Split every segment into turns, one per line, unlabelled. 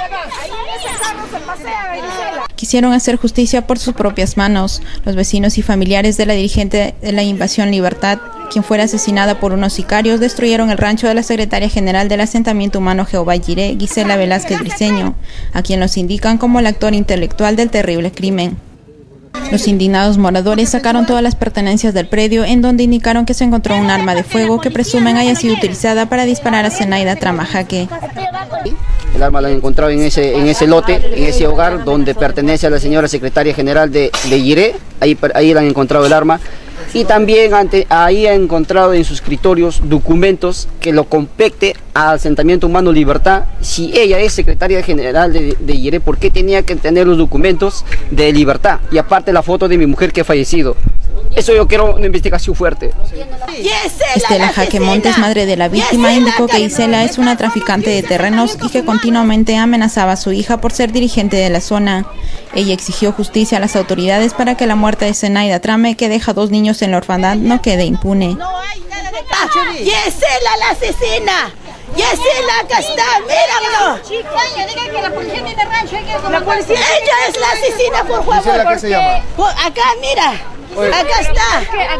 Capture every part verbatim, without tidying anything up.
Quisieron hacer justicia por sus propias manos. Los vecinos y familiares de la dirigente de la Invasión Libertad, quien fuera asesinada por unos sicarios, destruyeron el rancho de la secretaria general del asentamiento humano Jehová Jiré, Gisela Velázquez Briceño, a quien los indican como el actor intelectual del terrible crimen. Los indignados moradores sacaron todas las pertenencias del predio, en donde indicaron que se encontró un arma de fuego que presumen haya sido utilizada para disparar a Zenaida Tramajaque.
El arma la han encontrado en ese, en ese lote, en ese hogar donde pertenece a la señora secretaria general de, de Jiré. Ahí, ahí la han encontrado el arma. Y también ante, ahí ha encontrado en sus escritorios documentos que lo compete al asentamiento humano Libertad. Si ella es secretaria general de, de Jiré, ¿por qué tenía que tener los documentos de Libertad? Y aparte la foto de mi mujer que ha fallecido. Eso yo quiero una investigación fuerte.
Estela Jaque Montes, madre de la víctima, indicó que Gisela es una traficante de terrenos y que continuamente amenazaba a su hija por ser dirigente de la zona. Ella exigió justicia a las autoridades para que la muerte de Zenaida Trame, que deja dos niños en la orfandad, no quede impune.
¡Gisela la asesina! ¡Gisela, acá está! ¡Míralo! Ella es la asesina, por favor.
¿Qué se llama?
Acá, mira. Acá está.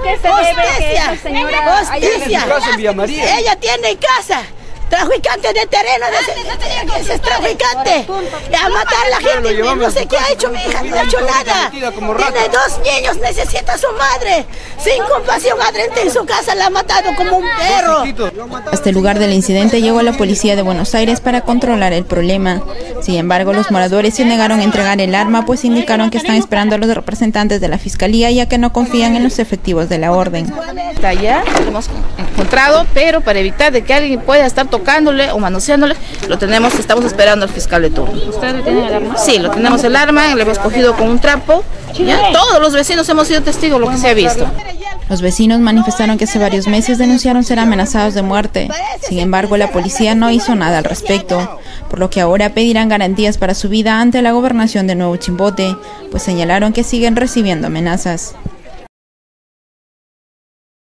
Justicia. Justicia. Ella tiene casa. Traficante de terreno, ese es traficante. A matar a la gente, no sé qué ha hecho mi hija, no ha hecho nada. Tiene dos niños, necesita a su madre. Sin compasión, adentro en su casa la ha matado como un perro.
Hasta el lugar del incidente llegó la policía de Buenos Aires para controlar el problema. Sin embargo, los moradores se negaron a entregar el arma, pues indicaron que están esperando a los representantes de la fiscalía, ya que no confían en los efectivos de la orden.
Está allá, lo hemos encontrado, pero para evitar de que alguien pueda estar tocándole o manoseándole, lo tenemos, estamos esperando al fiscal de turno.
¿Ustedes tienen el arma?
Sí, lo tenemos el arma, lo hemos cogido con un trapo. ¿Ya? Todos los vecinos hemos sido testigos de lo que se ha visto.
Los vecinos manifestaron que hace varios meses denunciaron ser amenazados de muerte. Sin embargo, la policía no hizo nada al respecto, por lo que ahora pedirán garantías para su vida ante la gobernación de Nuevo Chimbote, pues señalaron que siguen recibiendo amenazas.